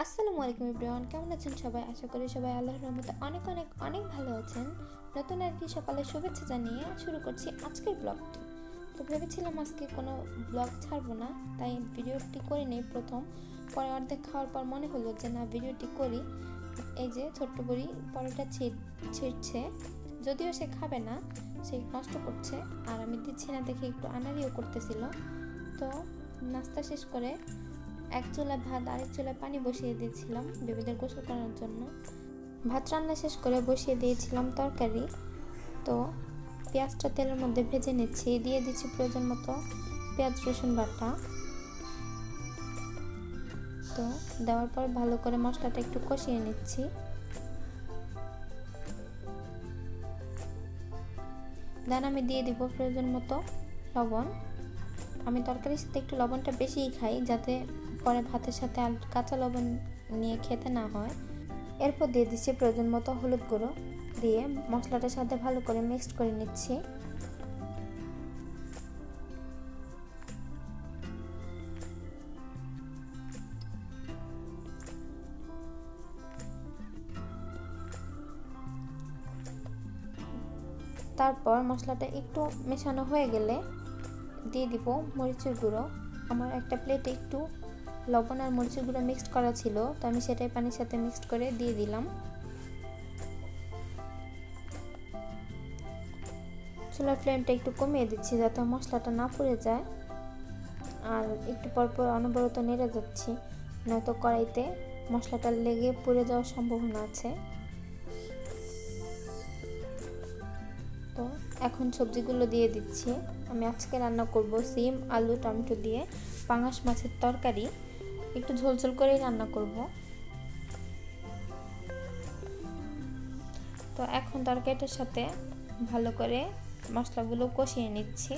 আসসালামু আলাইকুম এভরিওয়ান, কেমন আছেন সবাই? আশা করি সবাই আল্লাহর রহমতে অনেক অনেক অনেক ভালো আছেন। নতুন একটি সকালে শুভেচ্ছা জানিয়ে শুরু করছি আজকের ব্লগটি। তো ভেবেছিলাম আজকে কোনো ব্লগ ছাড়বো না, তাই ভিডিওটি করে নেই প্রথম। পরে অর্ধেক খাওয়ার পর মনে হলো যে না, ভিডিওটি করি। এই যে ছোট্ট বুড়ি পরোটা ছিঁড়ছে, যদিও সে খাবে না, সে নষ্ট করছে, আর আমি দিচ্ছি না দেখে একটু আনাড়িও করতেছিল। তো নাস্তা শেষ করে এক চুলায় ভাত আরেক চুলায় পানি বসিয়ে দিয়েছিলাম বেবিদের গোসল করার জন্য। ভাত রান্না শেষ করে বসিয়ে দিয়েছিলাম তরকারি। তো পেঁয়াজটা তেলের মধ্যে ভেজে নিচ্ছি, দিয়ে দিচ্ছি প্রয়োজন মতো পেঁয়াজ রসুন বাটা। তো দেওয়ার পর ভালো করে মশলাটা একটু কষিয়ে নিচ্ছি। দেন আমি দিয়ে দিব প্রয়োজন মতো লবণ। আমি তরকারির সাথে একটু লবণটা বেশিই খাই, যাতে পরে ভাতের সাথে আর কাঁচা লবণ নিয়ে খেতে না হয়। এরপর দিয়ে দিচ্ছি প্রয়োজন মতো হলুদ গুঁড়ো, দিয়ে মশলাটার সাথে ভালো করে মিক্সড করে নিচ্ছি। তারপর মশলাটা একটু মেশানো হয়ে গেলে দিয়ে দিব মরিচের গুঁড়ো। আমার একটা প্লেটে একটু লবণ আর মরিচের গুঁড়ো মিক্সড করা ছিল, তো আমি সেটাই পানির সাথে মিক্সড করে দিয়ে দিলাম। চুলার ফ্লেমটা একটু কমিয়ে দিচ্ছি যাতে মশলাটা না পুড়ে যায়, আর একটু পরপর অনবরত নেড়ে যাচ্ছি, নয়তো কড়াইতে মশলাটা লেগে পুড়ে যাওয়ার সম্ভাবনা আছে। তো এখন সবজিগুলো দিয়ে দিচ্ছি। আমি আজকে রান্না করব সিম আলু টমেটো দিয়ে পাঙাশ মাছের তরকারি, একটু ঝোলঝোল করেই রান্না করব। তো এখন তরকারিটার সাথে ভালো করে মশলাগুলো কষিয়ে নিচ্ছি।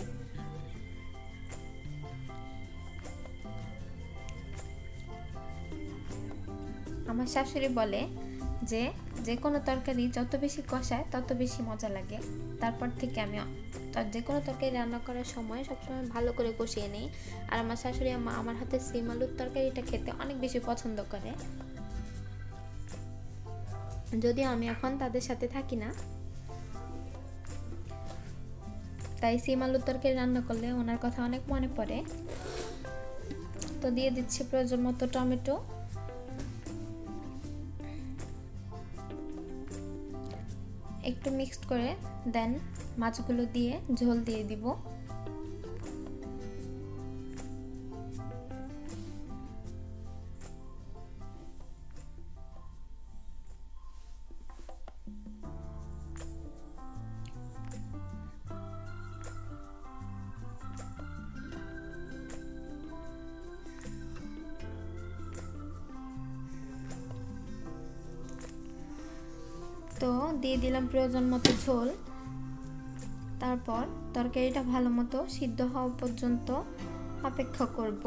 আমার শাশুড়ি বলে যে যে কোনো তরকারি যত বেশি কষায় তত বেশি মজা লাগে। তারপর থেকে আমি যে কোনো তরকারি রান্না করার সময় সবসময় ভালো করে কষিয়ে নিই। আর আমার শাশুড়ি আম্মা আমার হাতে সিম আলুর তরকারিটা খেতে অনেক বেশি পছন্দ করে, যদিও আমি এখন তাদের সাথে থাকি না। তাই সিম আলুর তরকারি রান্না করলে ওনার কথা অনেক মনে পড়ে। তো দিয়ে দিচ্ছি প্রয়োজন মতো টমেটো। একটু মিক্সড করে দেন মাছগুলো দিয়ে ঝোল দিয়ে দিব। তো দিয়ে দিলাম প্রয়োজন মতো ঝোল। তারপর তরকারিটা ভালো মতো সিদ্ধ হওয়া পর্যন্ত অপেক্ষা করব।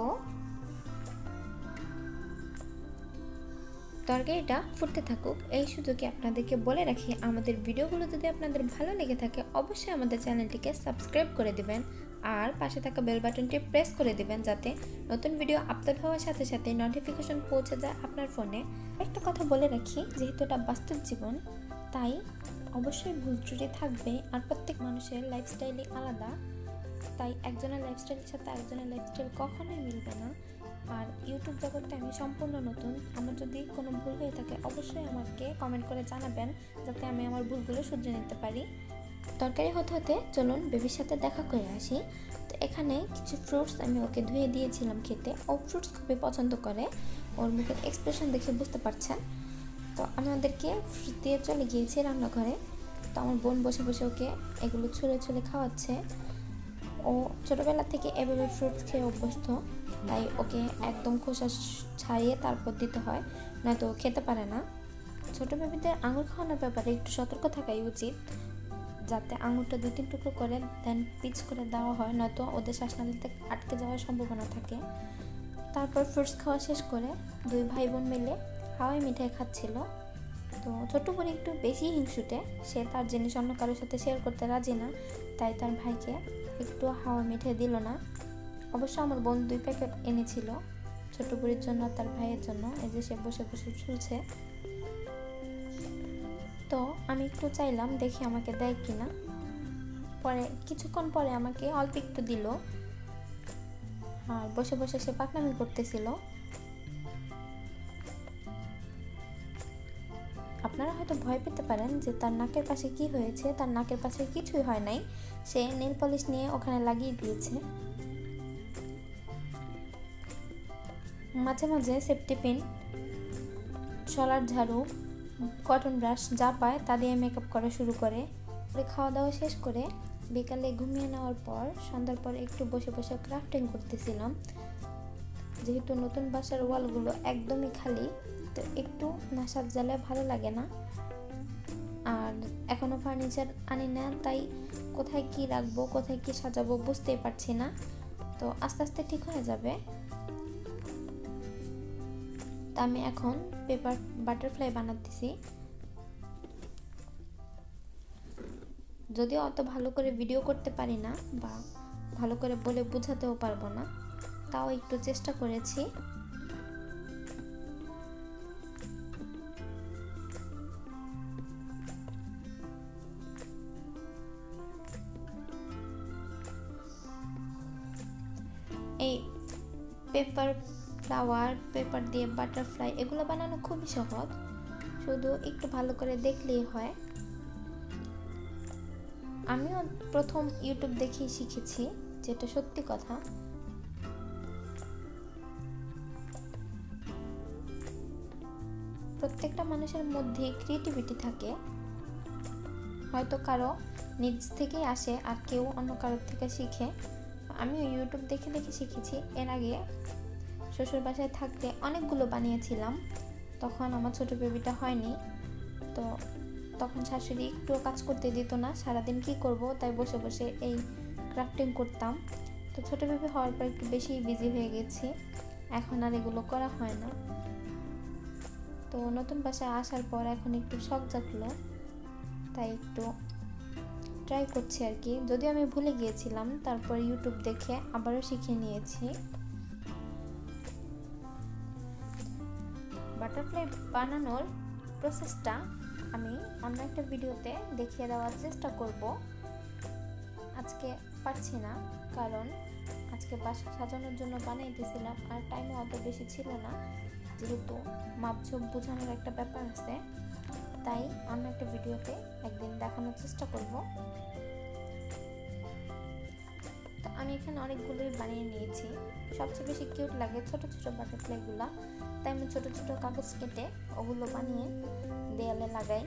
তরকারিটা ফুটতে থাকুক। এই সুযোগে আপনাদেরকে বলে রাখি, আমাদের ভিডিওগুলো যদি আপনাদের ভালো লেগে থাকে অবশ্যই আমাদের চ্যানেলটিকে সাবস্ক্রাইব করে দিবেন, আর পাশে থাকা বেল বাটনটি প্রেস করে দিবেন, যাতে নতুন ভিডিও আপলোড হওয়ার সাথে সাথে নোটিফিকেশন পৌঁছে যায় আপনার ফোনে। একটা কথা বলে রাখি, যেহেতু এটা বাস্তব জীবন, তাই অবশ্যই ভুল ত্রুটি থাকবে, আর প্রত্যেক মানুষের লাইফস্টাইলই আলাদা। তাই একজনের লাইফস্টাইলের সাথে আরেকজনের লাইফস্টাইল কখনোই মিলবে না। আর ইউটিউব জগতে আমি সম্পূর্ণ নতুন, আমার যদি কোনো ভুল হয়ে থাকে অবশ্যই আমাকে কমেন্ট করে জানাবেন, যাতে আমি আমার ভুলগুলো শুধরে নিতে পারি। তরকারি হতে হতে চলুন বেবির সাথে দেখা করে আসি। তো এখানে কিছু ফ্রুটস আমি ওকে ধুয়ে দিয়েছিলাম খেতে। ও ফ্রুটস খুবই পছন্দ করে, ওর মুখের এক্সপ্রেশন দেখে বুঝতে পারছেন। তো আমি ওদেরকে ফ্রুটস দিয়ে চলে গিয়েছি রান্নাঘরে। তো আমার বোন বসে বসে ওকে এগুলো ছুঁড়ে ছুঁড়ে খাওয়াচ্ছে। ও ছোটোবেলা থেকে এভাবে ফ্রুটস খেয়ে অভ্যস্ত, তাই ওকে একদম খোসা ছাড়িয়ে তারপর দিতে হয়, নয়তো ও খেতে পারে না। ছোটো বেবিদের আঙুর খাওয়ানোর ব্যাপারে একটু সতর্ক থাকাই উচিত, যাতে আঙুরটা 2-3 টুকরো করে দেন পিচ করে দেওয়া হয়, নয়তো ওদের শ্বাসনালীতে আটকে যাওয়ার সম্ভাবনা থাকে। তারপর ফ্রুটস খাওয়া শেষ করে দুই ভাই বোন মিলে হাওয়াই মিঠাই খাচ্ছিল। তো ছোট্ট বোন একটু বেশি হিংসুটে, সে তার জিনিস অন্য কারোর সাথে শেয়ার করতে রাজি না, তাই তার ভাইকে একটু হাওয়া মিঠাই দিল না। অবশ্য আমার বোন 2 প্যাকেট এনেছিল, ছোট বুড়ির জন্য, তার ভাইয়ের জন্য। এই যে সে বসে বসে ঝুলছে। তো আমি একটু চাইলাম দেখি আমাকে দেয় কিনা। পরে কিছুক্ষণ পরে আমাকে অল্প একটু দিল, আর বসে বসে সে পাকনামি করতেছিল। আপনারা হয়তো ভয় পেতে পারেন যে তার নাকের পাশে কি হয়েছে। তার নাকের পাশে কিছুই হয় নাই, সে নেল পলিশ নিয়ে ওখানে লাগিয়ে দিয়েছে। মাঝে মাঝে সেফটি পিন, শলার ঝাড়ু, কটন ব্রাশ যা পায় তা দিয়ে মেকআপ করা শুরু করে। খাওয়া দাওয়া শেষ করে বিকালে ঘুমিয়ে নেওয়ার পর সন্ধ্যার পর একটু বসে বসে ক্রাফটিং করতেছিলাম। যেহেতু নতুন বাসার ওয়ালগুলো একদমই খালি, তো একটু না সাজালে ভালো লাগে না। আর এখনো ফার্নিচার আনি না, তাই কোথায় কি রাখবো, কোথায় কি সাজাবো বুঝতেই পারছি না। তো আস্তে আস্তে ঠিক হয়ে যাবে। তা আমি এখন পেপার বাটারফ্লাই বানাতেছি। যদিও অত ভালো করে ভিডিও করতে পারি না বা ভালো করে বলে বোঝাতেও পারবো না, তাও একটু চেষ্টা করেছি। এই পেপার ফ্লাওয়ার, পেপার দিয়ে বাটারফ্লাই এগুলো বানানো খুবই সহজ, শুধু একটু ভালো করে দেখলেই হয়। আমিও প্রথম ইউটিউব দেখেই শিখেছি, যেটা সত্যি কথা। প্রত্যেকটা মানুষের মধ্যে ক্রিয়েটিভিটি থাকে, হয়তো কারো নিজ থেকেই আসে আর কেউ অন্য কারোর থেকে শিখে। আমিও ইউটিউব দেখে দেখে শিখেছি। এর আগে শ্বশুর বাসায় থাকতে অনেকগুলো বানিয়েছিলাম, তখন আমার ছোট বেবিটা হয়নি। তো তখন শাশুড়ি একটুও কাজ করতে দিত না, সারাদিন কি করব, তাই বসে বসে এই ক্রাফটিং করতাম। তো ছোট বেবি হওয়ার পর একটু বেশি বিজি হয়ে গেছি, এখন আর এগুলো করা হয় না। তো নতুন বাসায় আসার পর এখন একটু শখ জাগলো, তাই একটু ট্রাই করছি আর কি। যদিও আমি ভুলে গিয়েছিলাম, তারপর ইউটিউব দেখে আবারও শিখে নিয়েছি। বাটারফ্লাই বানানোর প্রসেসটা আমি অন্য একটা ভিডিওতে দেখিয়ে দেওয়ার চেষ্টা করব। আজকে পারছি না, কারণ আজকে বাসা সাজানোর জন্য বানাইতেছিলাম আর টাইমও অত বেশি ছিল না, যেহেতু মাপঝোপ বোঝানোর একটা ব্যাপার আছে। তাই অন্য একটা ভিডিওতে একদিন দেখানোর চেষ্টা করব। তো আমি এখানে অনেকগুলোই বানিয়ে নিয়েছি। সবচেয়ে বেশি কিউট লাগে ছোট ছোট বাটারফ্লাইগুলা, তাই আমি ছোট ছোট কাগজ কেটে ওগুলো বানিয়ে দেয়ালে লাগাই।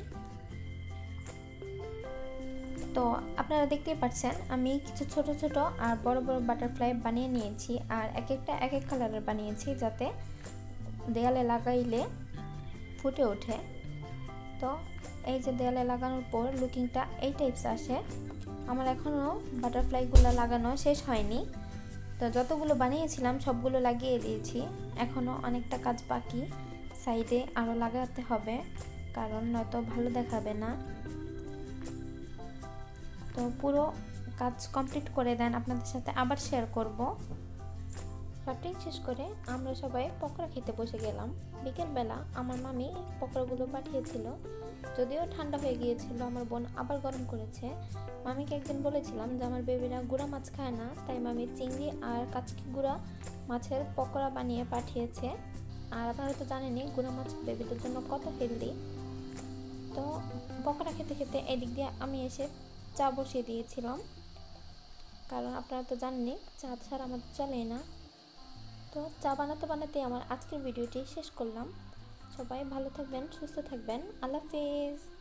তো আপনারা দেখতেই পাচ্ছেন আমি কিছু ছোট ছোট আর বড় বড় বাটারফ্লাই বানিয়ে নিয়েছি, আর এক একটা এক এক কালারের বানিয়েছি, যাতে দেয়ালে লাগাইলে ফুটে ওঠে। তো এই যে দেয়ালে লাগানোর পর লুকিংটা এই টাইপস আসে। আমার এখনও বাটারফ্লাইগুলো লাগানো শেষ হয়নি, তো যতগুলো বানিয়েছিলাম সবগুলো লাগিয়ে দিয়েছি। এখনও অনেকটা কাজ বাকি, সাইডে আরও লাগাতে হবে, কারণ নয়তো ভালো দেখাবে না। তো পুরো কাজ কমপ্লিট করে দেন আপনাদের সাথে আবার শেয়ার করব। শপিং শেষ করে আমরা সবাই পকোড়া খেতে বসে গেলাম। বিকেলবেলা আমার মামি পকোড়াগুলো পাঠিয়েছিল, যদিও ঠান্ডা হয়ে গিয়েছিল, আমার বোন আবার গরম করেছে। মামিকে একদিন বলেছিলাম যে আমার বেবিরা গুঁড়া মাছ খায় না, তাই মামি চিংড়ি আর কাচকি গুঁড়া মাছের পকোড়া বানিয়ে পাঠিয়েছে। আর আপনারা তো জানেনই গুঁড়া মাছ বেবিদের জন্য কত হেলদি। তো পকোড়া খেতে খেতে এদিক দিয়ে আমি এসে চা বসিয়ে দিয়েছিলাম, কারণ আপনারা তো জানেনই চা ছাড়া আমাদের চলেই না। তো চা বানাতে বানাতে আমার আজকের ভিডিওটি শেষ করলাম। সবাই ভালো থাকবেন, সুস্থ থাকবেন। আল্লাহ হাফেজ।